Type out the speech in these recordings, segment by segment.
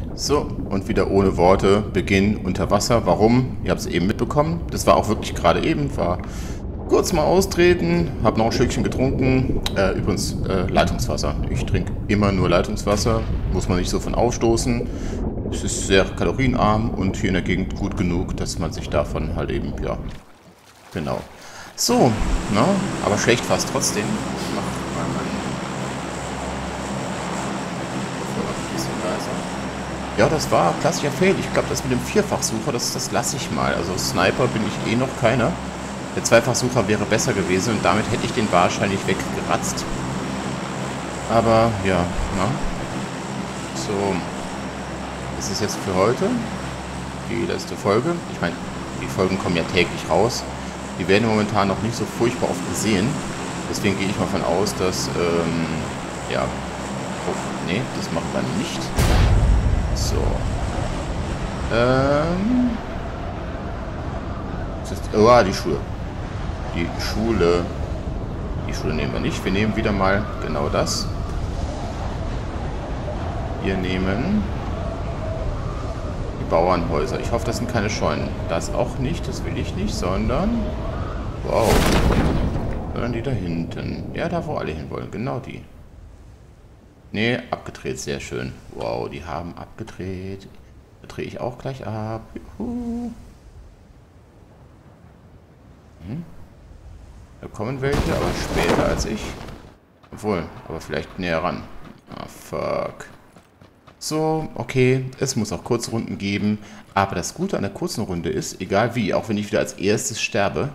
So, und wieder ohne Worte, Beginn unter Wasser. Warum? Ihr habt es eben mitbekommen. Das war auch wirklich gerade eben. War kurz mal austreten, habe noch ein Stückchen getrunken. Übrigens, Leitungswasser. Ich trinke immer nur Leitungswasser. Muss man nicht so von aufstoßen. Es ist sehr kalorienarm und hier in der Gegend gut genug, dass man sich davon halt eben, ja, genau. So, ne? Aber schlecht war es trotzdem. Ich mach mal meinen Kopfhörer ein bisschen leiser. Ja, das war klassischer Fail. Ich glaube, das mit dem Vierfachsucher, das lasse ich mal. Also Sniper bin ich eh noch keiner. Der Zweifachsucher wäre besser gewesen und damit hätte ich den wahrscheinlich weggeratzt. Aber ja, na. So, das ist jetzt für heute die letzte Folge. Ich meine, die Folgen kommen ja täglich raus. Die werden momentan noch nicht so furchtbar oft gesehen. Deswegen gehe ich mal von aus, dass, ja. Oh, nee, das machen wir nicht. So. Das ist, oh, die Schuhe. Die Schule. Die Schule nehmen wir nicht. Wir nehmen wieder mal genau das. Wir nehmen die Bauernhäuser. Ich hoffe, das sind keine Scheunen. Das auch nicht, das will ich nicht, sondern... Wow. Sondern die da hinten. Ja, da wo alle hinwollen. Genau die. Nee, abgedreht, sehr schön. Wow, die haben abgedreht. Da drehe ich auch gleich ab. Juhu. Da kommen welche, aber später als ich. Obwohl, aber vielleicht näher ran. Ah, fuck. So, okay, es muss auch kurze Runden geben. Aber das Gute an der kurzen Runde ist, egal wie, auch wenn ich wieder als erstes sterbe.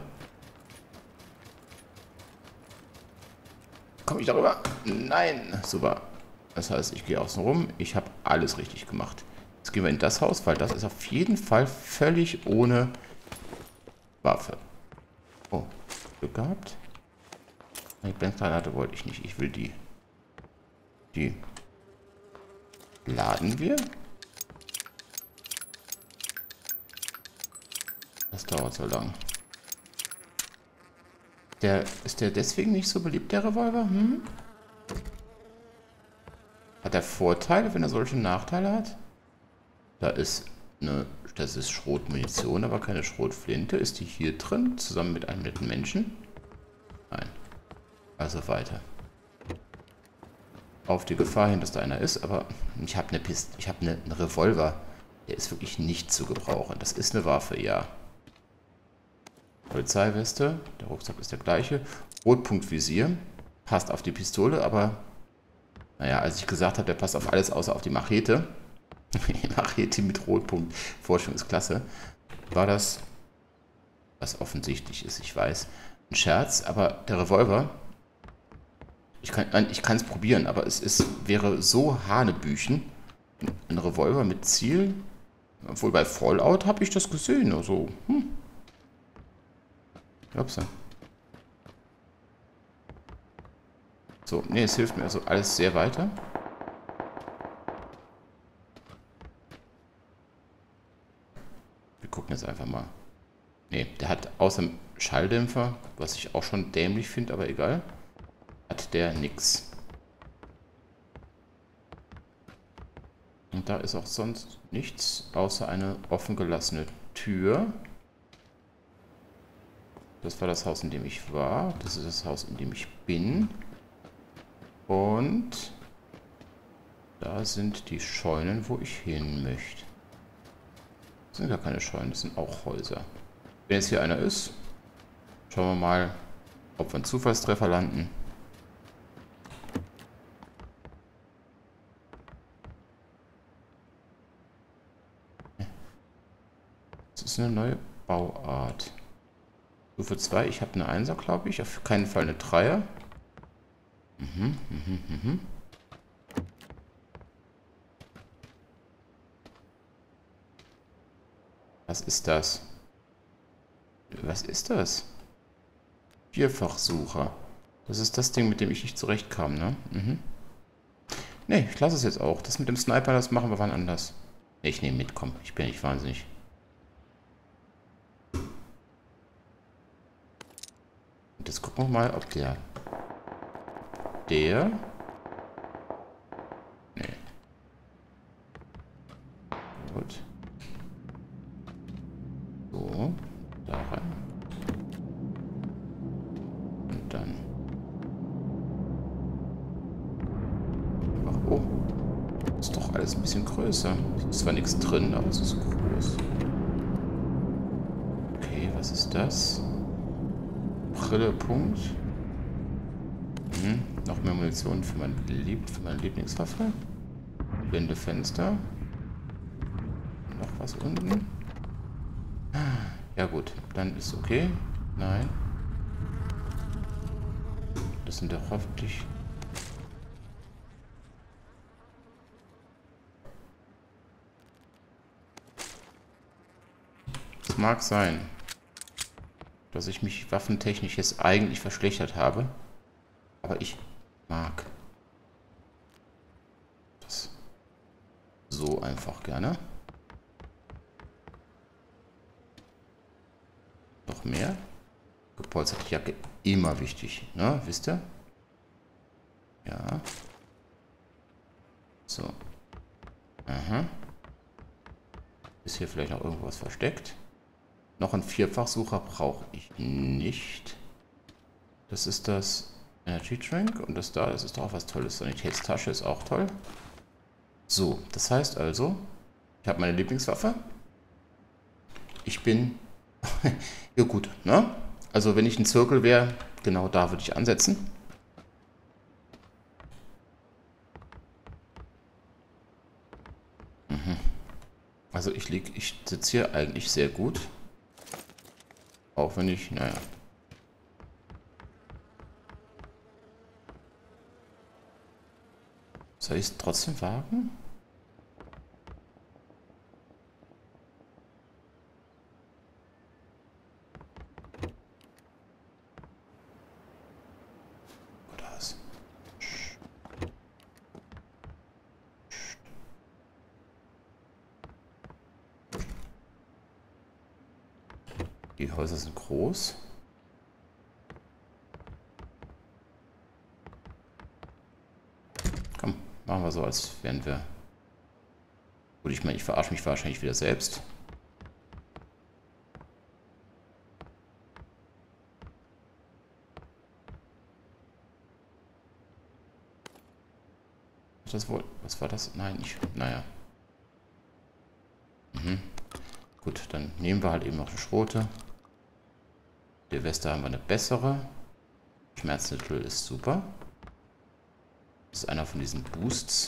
Komme ich darüber? Nein, super. Das heißt, ich gehe außen rum. Ich habe alles richtig gemacht. Jetzt gehen wir in das Haus, weil das ist auf jeden Fall völlig ohne Waffe. Oh, Glück gehabt. Die Blendgranate wollte ich nicht. Ich will die. Die laden wir. Das dauert so lang. Ist der deswegen nicht so beliebt, der Revolver? Hm? Hat er Vorteile, wenn er solche Nachteile hat? Da ist eine... Das ist Schrotmunition, aber keine Schrotflinte. Ist die hier drin, zusammen mit einem netten Menschen? Nein. Also weiter. Auf die Gefahr hin, dass da einer ist, aber ich habe einen Revolver. Der ist wirklich nicht zu gebrauchen. Das ist eine Waffe, ja. Polizeiweste, der Rucksack ist der gleiche. Rotpunktvisier, passt auf die Pistole, aber naja, als ich gesagt habe, der passt auf alles außer auf die Machete. Machete mit Rotpunkt, Forschung ist klasse. War das, was offensichtlich ist, ich weiß, ein Scherz, aber der Revolver... Ich kann es probieren, aber wäre so Hanebüchen. Ein Revolver mit Ziel. Obwohl bei Fallout habe ich das gesehen. Also, Upsa. So, nee, es hilft mir also alles sehr weiter. Wir gucken jetzt einfach mal. Nee, der hat außer dem Schalldämpfer, was ich auch schon dämlich finde, aber egal. Hat der nix. Und da ist auch sonst nichts, außer eine offen gelassene Tür. Das war das Haus, in dem ich war. Das ist das Haus, in dem ich bin. Und da sind die Scheunen, wo ich hin möchte. Das sind gar keine Scheunen, das sind auch Häuser. Wenn jetzt hier einer ist, schauen wir mal, ob wir einen Zufallstreffer landen. Das ist eine neue Bauart. Stufe 2, ich habe eine 1er, glaube ich. Auf keinen Fall eine 3er. Was ist das? Was ist das? Vierfachsucher. Das ist das Ding, mit dem ich nicht zurechtkam, ne? Ne, ich lasse es jetzt auch. Das mit dem Sniper, das machen wir wann anders. Nee, ich nehme mit, komm. Ich bin nicht wahnsinnig. Und jetzt gucken wir mal, ob der... Nee. Gut. So, da rein. Und dann. Ach, oh. Ist doch alles ein bisschen größer. Ist zwar nichts drin, aber es ist groß. Okay, was ist das? Brille, Punkt. Noch mehr Munition für meine Lieblingswaffe. Blinde Fenster. Noch was unten. Ja gut, dann ist okay. Nein. Das sind doch hoffentlich... Es mag sein, dass ich mich waffentechnisch jetzt eigentlich verschlechtert habe. Aber ich mag das so einfach gerne. Noch mehr? Gepolsterte Jacke immer wichtig, ne? Wisst ihr? Ja. So. Aha. Ist hier vielleicht noch irgendwas versteckt? Noch ein Vierfachsucher brauche ich nicht. Das ist das Energy Drink und das da, das ist doch was Tolles. Sanitätstasche ist auch toll. So, das heißt also, ich habe meine Lieblingswaffe. Ich bin... ja gut, ne? Also wenn ich ein Zirkel wäre, genau da würde ich ansetzen. Also ich sitze hier eigentlich sehr gut. Auch wenn ich, naja. Soll ich es trotzdem wagen? Oder was? Die Häuser sind groß. Komm, machen wir so, als wären wir... Gut, ich meine, ich verarsche mich wahrscheinlich wieder selbst. Das wohl... Was war das? Nein, ich... Naja. Gut, dann nehmen wir halt eben noch eine Schrote. Der Weste haben wir eine bessere. Schmerzmittel ist super. Das ist einer von diesen Boosts.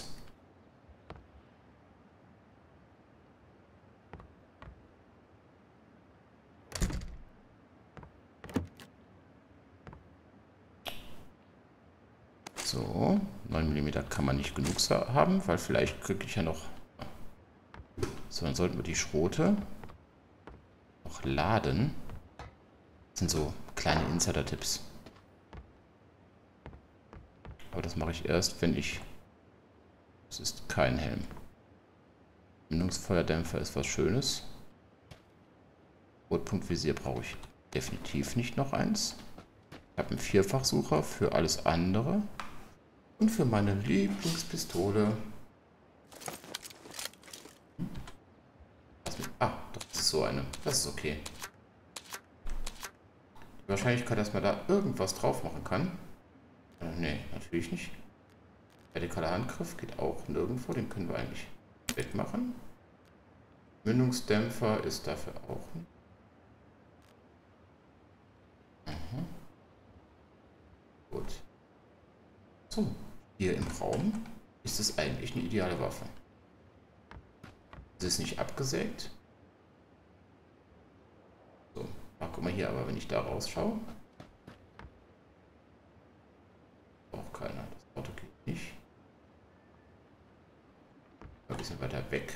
So, 9 mm kann man nicht genug haben, weil vielleicht kriege ich ja noch... So, dann sollten wir die Schrote noch laden. Das sind so kleine Insider-Tipps. Aber das mache ich erst, wenn ich... Das ist kein Helm. Mündungsfeuerdämpfer ist was Schönes. Rotpunktvisier brauche ich definitiv nicht noch eins. Ich habe einen Vierfachsucher für alles andere. Und für meine Lieblingspistole. Ah, das ist so eine. Das ist okay. Die Wahrscheinlichkeit, dass man da irgendwas drauf machen kann. Nee, natürlich nicht. Vertikaler Handgriff geht auch nirgendwo. Den können wir eigentlich wegmachen. Mündungsdämpfer ist dafür auch nicht. Gut. So, hier im Raum ist es eigentlich eine ideale Waffe. Sie ist nicht abgesägt. So, ach, guck mal hier, aber wenn ich da rausschaue, braucht keiner. Das Auto geht nicht. Ein bisschen weiter weg.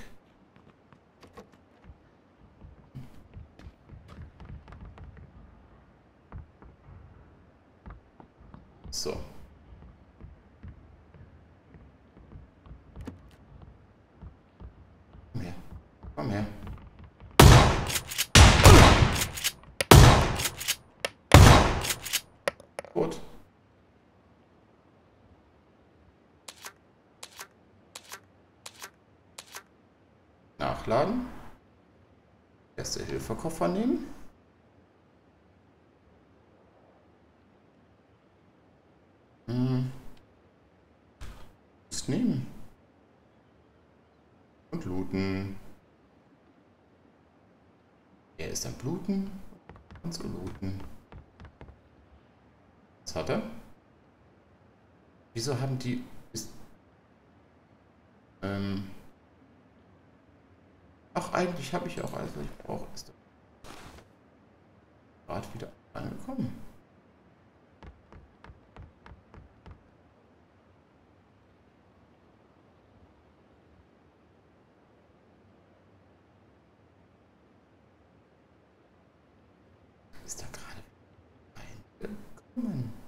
So. Komm her. Komm her. Gut. Nachladen. Erste-Hilfe-Koffer nehmen. Nehmen. Und looten. Er ist am Bluten. Und so looten. Was hat er? Wieso haben die... Ach, eigentlich habe ich auch alles, was ich brauche. Ist gerade wieder angekommen. Ist da gerade reingekommen?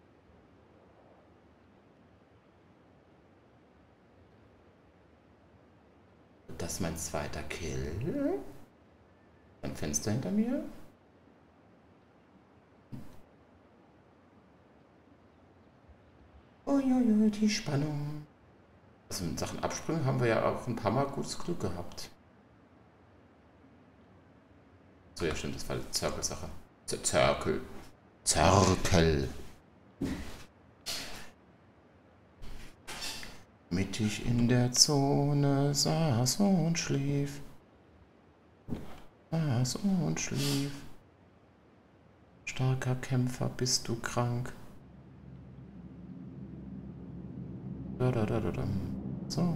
Das ist mein zweiter Kill. Ein Fenster hinter mir. Uiuiui, die Spannung. Also in Sachen Absprünge haben wir ja auch ein paar Mal gutes Glück gehabt. So, ja stimmt, das war die Zirkelsache. Zirkel. Mittig in der Zone saß und schlief. Saß und schlief. Starker Kämpfer, bist du krank? So.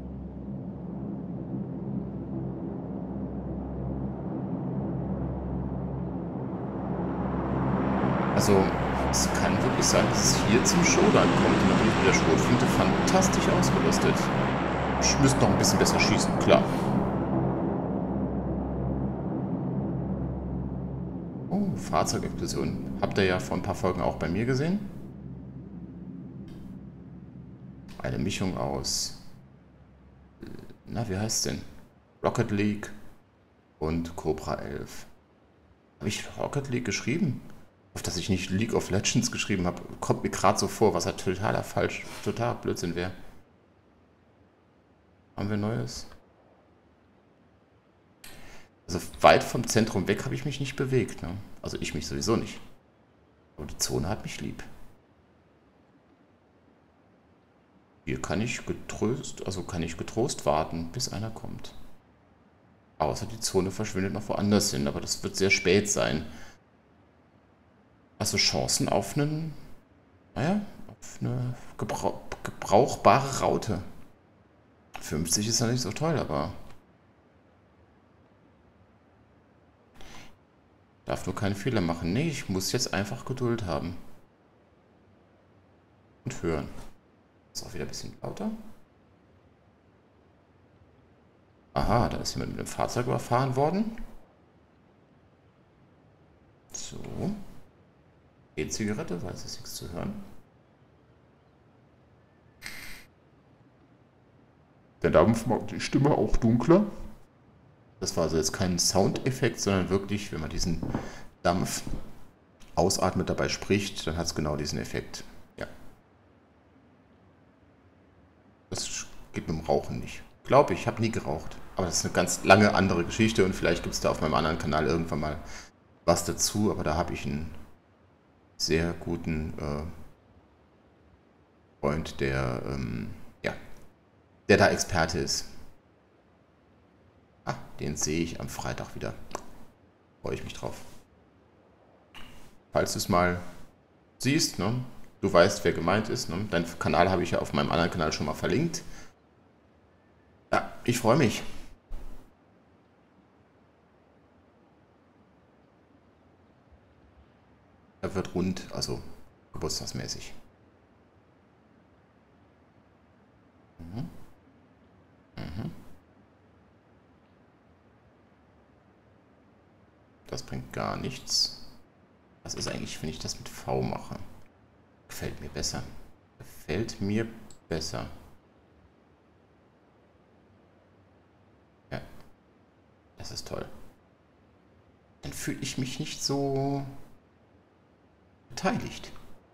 Also, es kann wirklich sein, dass es hier zum Showdown kommt. Und dann bin ich mit der Schrotflinte fantastisch ausgerüstet. Ich müsste noch ein bisschen besser schießen, klar. Oh, Fahrzeugexplosion. Habt ihr ja vor ein paar Folgen auch bei mir gesehen? Eine Mischung aus... Na, wie heißt es denn? Rocket League und Cobra 11. Habe ich Rocket League geschrieben? Auf das ich nicht League of Legends geschrieben habe, kommt mir gerade so vor, was ja totaler Blödsinn wäre. Haben wir Neues? Also weit vom Zentrum weg habe ich mich nicht bewegt. Ne? Also ich mich sowieso nicht. Aber die Zone hat mich lieb. Hier kann ich getrost warten, bis einer kommt. Außer die Zone verschwindet noch woanders hin, aber das wird sehr spät sein. Also Chancen auf einen, naja, auf eine gebrauchbare Raute. 50 ist ja nicht so toll, aber darf nur keinen Fehler machen. Nee, ich muss jetzt einfach Geduld haben. Und hören. Ist auch wieder ein bisschen lauter. Aha, da ist jemand mit dem Fahrzeug überfahren worden. So. E-Zigarette, weil es ist nichts zu hören. Der Dampf macht die Stimme auch dunkler. Das war also jetzt kein Soundeffekt, sondern wirklich, wenn man diesen Dampf ausatmet, dabei spricht, dann hat es genau diesen Effekt. Ja. Das geht mit dem Rauchen nicht. Glaube ich, habe nie geraucht. Aber das ist eine ganz lange andere Geschichte und vielleicht gibt es da auf meinem anderen Kanal irgendwann mal was dazu, aber da habe ich einen sehr guten Freund, der, ja, der da Experte ist. Ah, den sehe ich am Freitag wieder. Freue ich mich drauf. Falls du es mal siehst, ne, du weißt, wer gemeint ist. Ne, deinen Kanal habe ich ja auf meinem anderen Kanal schon mal verlinkt. Ja, ich freue mich. Er wird rund, also geburtstagsmäßig. Mhm. Mhm. Das bringt gar nichts. Was ist eigentlich, wenn ich das mit V mache? Gefällt mir besser. Gefällt mir besser. Ja, das ist toll. Dann fühle ich mich nicht so beteiligt.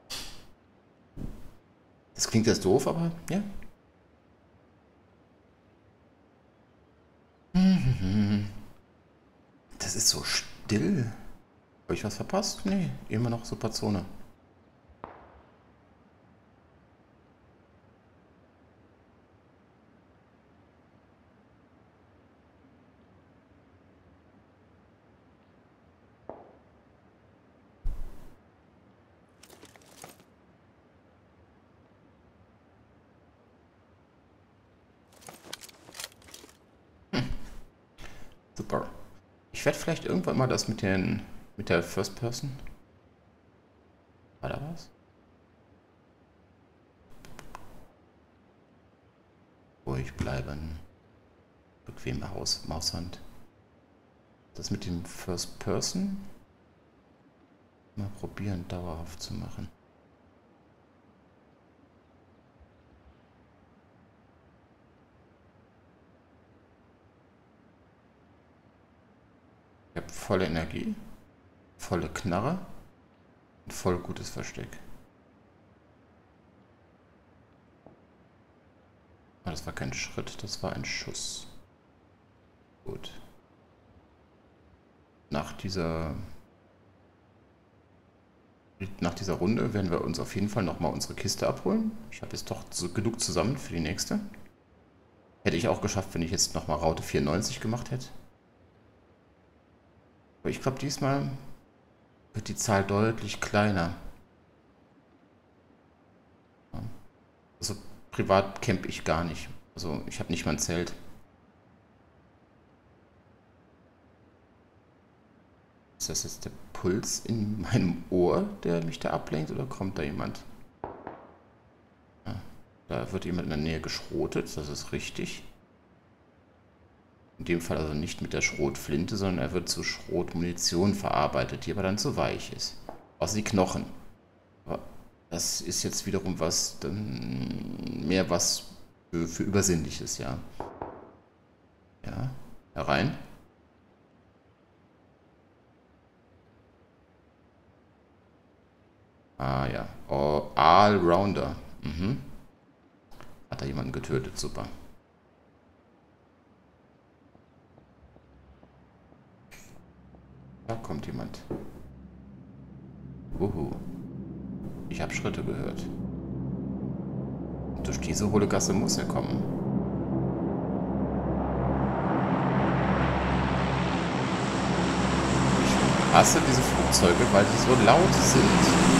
Das klingt jetzt doof, aber ja. Das ist so still. Habe ich was verpasst? Nee, immer noch super Zone. Super. Ich werde vielleicht irgendwann mal das mit der First Person. War da was? Ruhig bleiben. Bequeme Maushand. Das mit dem First Person mal probieren, dauerhaft zu machen. Ich habe volle Energie, volle Knarre und voll gutes Versteck. Aber das war kein Schritt, das war ein Schuss. Gut. Nach dieser Runde werden wir uns auf jeden Fall nochmal unsere Kiste abholen. Ich habe jetzt doch so genug zusammen für die nächste. Hätte ich auch geschafft, wenn ich jetzt nochmal Raute 94 gemacht hätte. Aber ich glaube, diesmal wird die Zahl deutlich kleiner. Also privat camp ich gar nicht. Also ich habe nicht mal ein Zelt. Ist das jetzt der Puls in meinem Ohr, der mich da ablenkt, oder kommt da jemand? Ja, da wird jemand in der Nähe geschrotet, das ist richtig. In dem Fall also nicht mit der Schrotflinte, sondern er wird zu Schrotmunition verarbeitet, die aber dann zu weich ist. Außer die Knochen. Aber das ist jetzt wiederum was, dann mehr was für Übersinnliches, ja. Ja, herein. Ah ja, oh, Allrounder. Mhm. Hat da jemanden getötet, super. Da kommt jemand. Uhu. Ich habe Schritte gehört. Und durch diese hohle Gasse muss er kommen. Ich hasse diese Flugzeuge, weil sie so laut sind.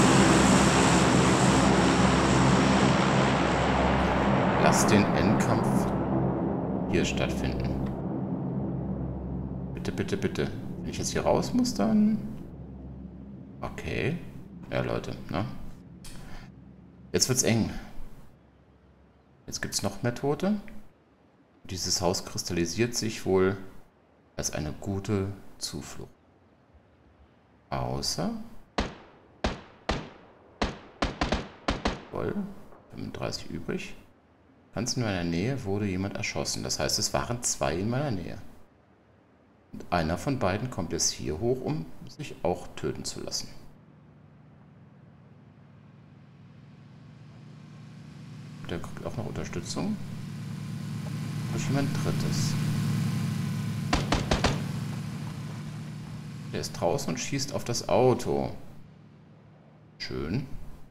Lass den Endkampf hier stattfinden. Bitte, bitte, bitte. Wenn ich jetzt hier raus muss, dann... Okay. Ja, Leute, ne? Jetzt wird's eng. Jetzt gibt's noch mehr Tote. Dieses Haus kristallisiert sich wohl als eine gute Zuflucht. Außer... Voll. 35 übrig. Ganz in meiner Nähe wurde jemand erschossen. Das heißt, es waren zwei in meiner Nähe. Und einer von beiden kommt jetzt hier hoch, um sich auch töten zu lassen. Der kriegt auch noch Unterstützung. Durch jemand Drittes. Der ist draußen und schießt auf das Auto. Schön.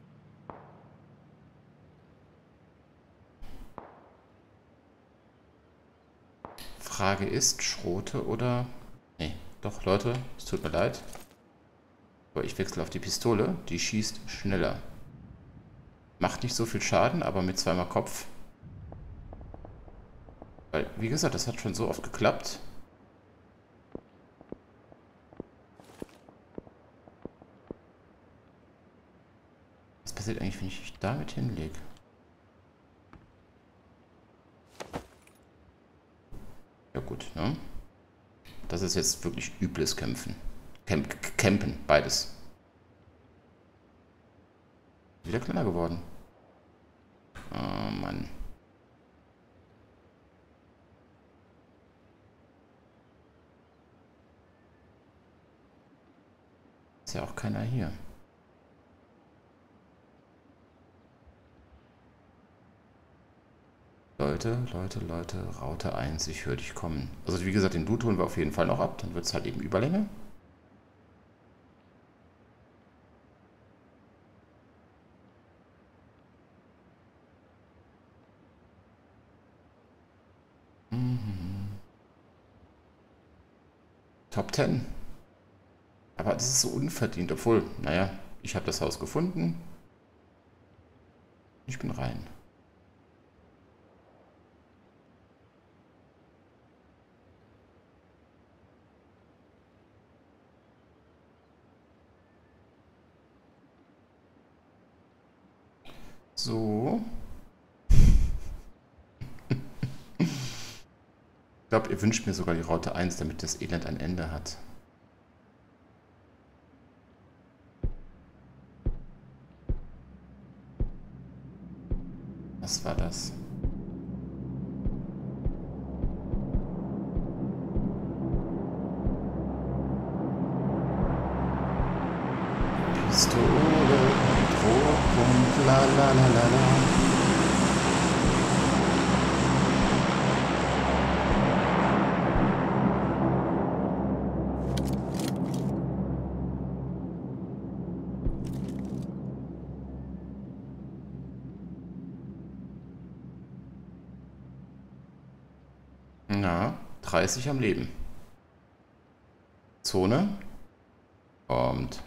Frage ist, Schrote oder... Nee, doch, Leute, es tut mir leid. Aber ich wechsle auf die Pistole. Die schießt schneller. Macht nicht so viel Schaden, aber mit zweimal Kopf. Weil, wie gesagt, das hat schon so oft geklappt. Was passiert eigentlich, wenn ich mich damit hinlege? Ja gut, ne? Das ist jetzt wirklich übles Kämpfen. Campen, beides. Wieder kleiner geworden. Oh Mann. Ist ja auch keiner hier. Lol. Leute, Raute 1, ich höre dich kommen. Also wie gesagt, den Loot holen wir auf jeden Fall noch ab, dann wird es halt eben Überlänge. Top 10. Aber das ist so unverdient, obwohl, naja, ich habe das Haus gefunden. Ich bin rein. So. Ich glaube, ihr wünscht mir sogar die Raute 1, damit das Elend ein Ende hat. Was war das? Pistole, Drohpunkt, la la la la la. Na, 30 am Leben. Zone. Kommt.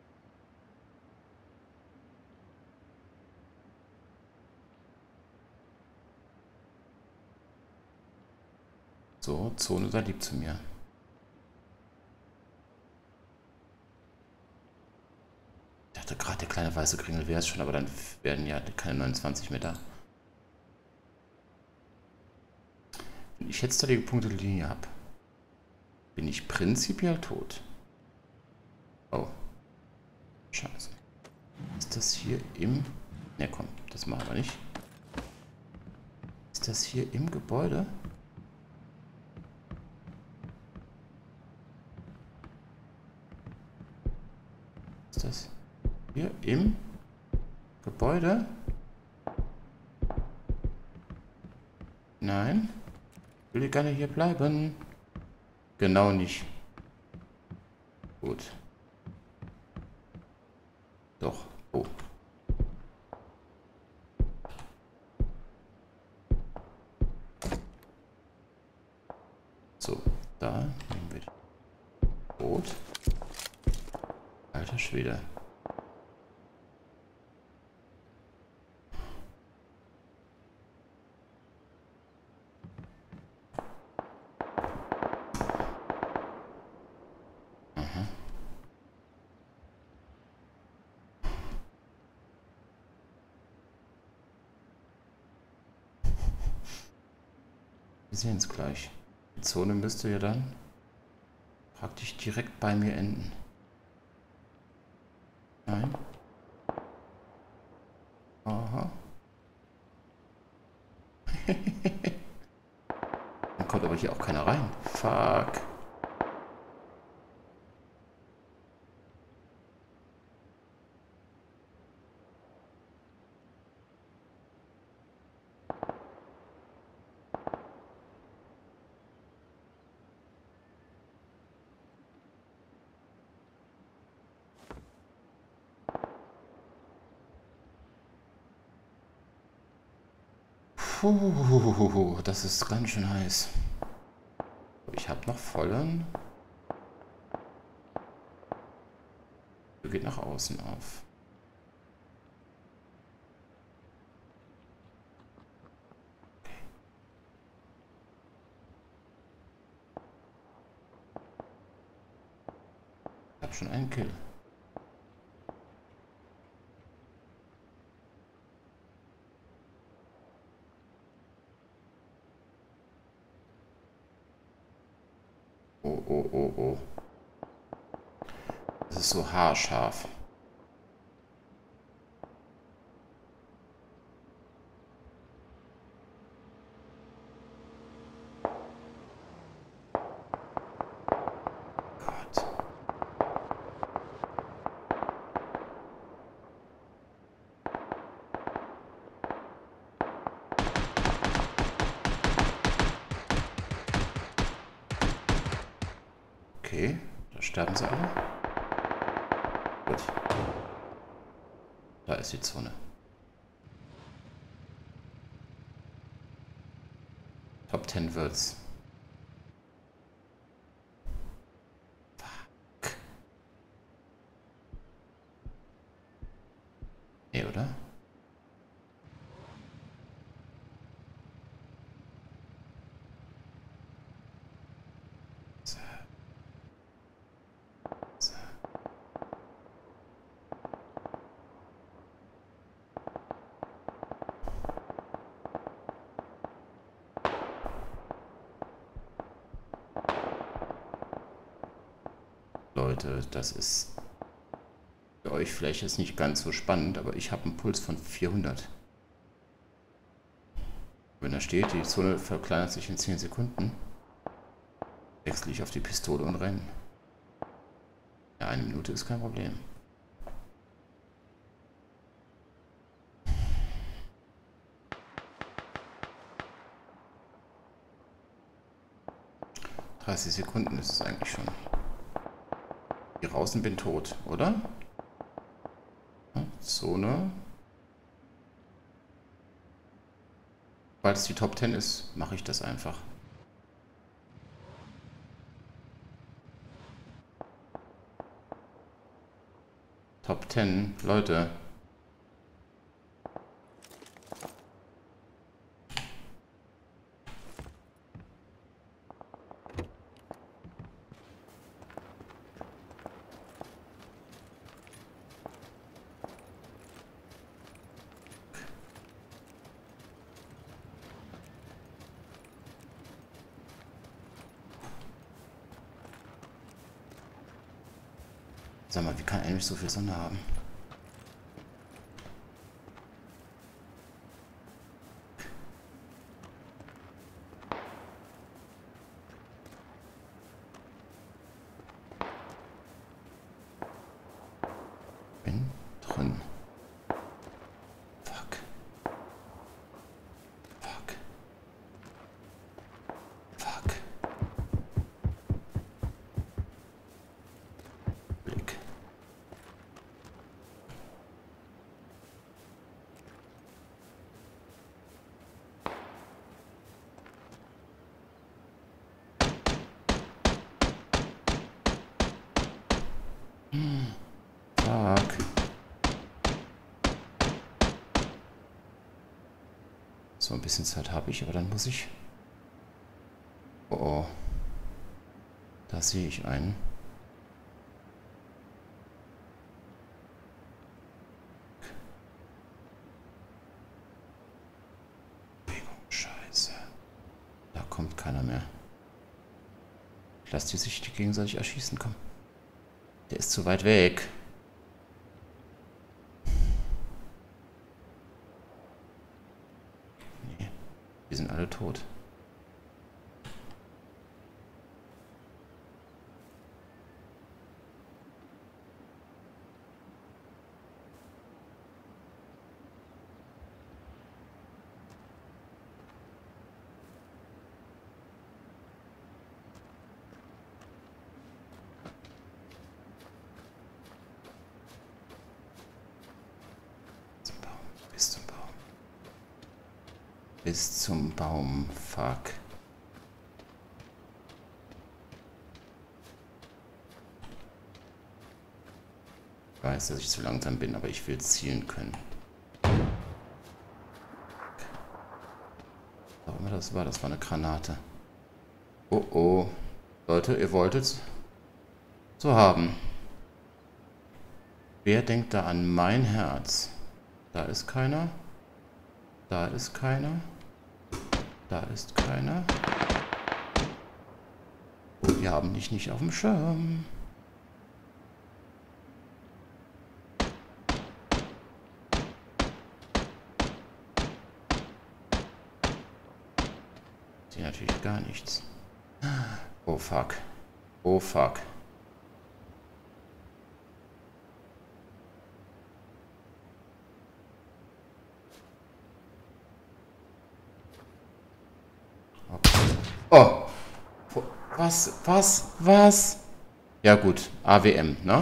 So, Zone, sei lieb zu mir. Ich dachte gerade, der kleine weiße Kringel wäre es schon, aber dann werden ja keine 29 Meter. Wenn ich jetzt da die gepunktete Linie habe, bin ich prinzipiell tot. Oh. Scheiße. Ist das hier im... Ne, komm, das machen wir nicht. Ist das hier im Gebäude? Ist das hier im Gebäude? Nein. Ich will gerne hier bleiben. Genau nicht. Gut. Doch. Oh. So, da nehmen wir die Rot. Alter Schwede. Wir sehen es gleich. Die Zone müsste ja dann praktisch direkt bei mir enden. Nein. Aha. Dann kommt aber hier auch keiner rein. Fuck. Puh, das ist ganz schön heiß. Ich habe noch vollen. Tür geht nach außen auf. Ich habe schon einen Kill. Oh, oh, oh, oh. Das ist so haarscharf. Gott. Okay, da sterben sie alle. Gut. Da ist die Zone. Top 10 wird's. Fuck. Nee, oder? So. So. Leute, das ist für euch vielleicht jetzt nicht ganz so spannend, aber ich habe einen Puls von 400. Wenn da steht, die Zone verkleinert sich in 10 Sekunden, wechsle ich auf die Pistole und renne. Ja, 1 Minute ist kein Problem. ...30 Sekunden ist es eigentlich schon. Hier draußen bin tot, oder? Zone. Falls die Top 10 ist, mache ich das einfach. Top 10, Leute. Sag mal, wie kann eigentlich so viel Sonne haben? Bin drin. Fuck. Fuck. Fuck. Blick. Fuck. So ein bisschen Zeit habe ich, aber dann muss ich... Oh, oh. Da sehe ich einen. Scheiße. Da kommt keiner mehr. Lass die sich gegenseitig erschießen, komm. Der ist zu weit weg. Nee, die sind alle tot. Bis zum Baum. Bis zum Baum. Fuck. Ich weiß, dass ich zu langsam bin, aber ich will zielen können. Was auch immer das war eine Granate. Oh oh. Leute, ihr wolltet so haben. Wer denkt da an mein Herz? Da ist keiner. Da ist keiner. Da ist keiner. Oh, wir haben dich nicht auf dem Schirm. Sehe natürlich gar nichts. Oh fuck. Oh fuck. Oh. Was? Was? Was? Ja gut, AWM, ne?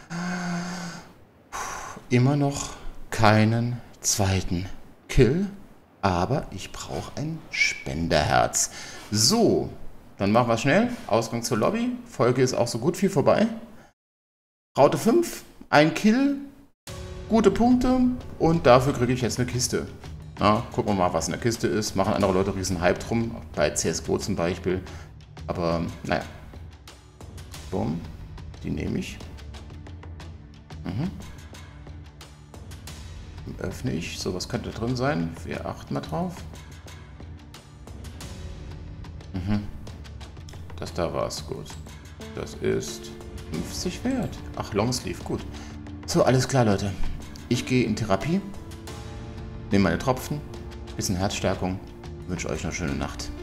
Immer noch keinen zweiten Kill, aber ich brauche ein Spenderherz. So, dann machen wir schnell. Ausgang zur Lobby. Folge ist auch so gut wie vorbei. Raute 5, ein Kill, gute Punkte und dafür kriege ich jetzt eine Kiste. Na, gucken wir mal, was in der Kiste ist. Machen andere Leute riesen Hype drum, bei CSGO zum Beispiel. Aber naja. Bumm, die nehme ich. Öffne ich. So, was könnte drin sein? Wir achten mal drauf. Das da war es, gut. Das ist 50 wert. Ach, Longsleeve, gut. So, alles klar, Leute. Ich gehe in Therapie, nehme meine Tropfen, bisschen Herzstärkung, wünsche euch eine schöne Nacht.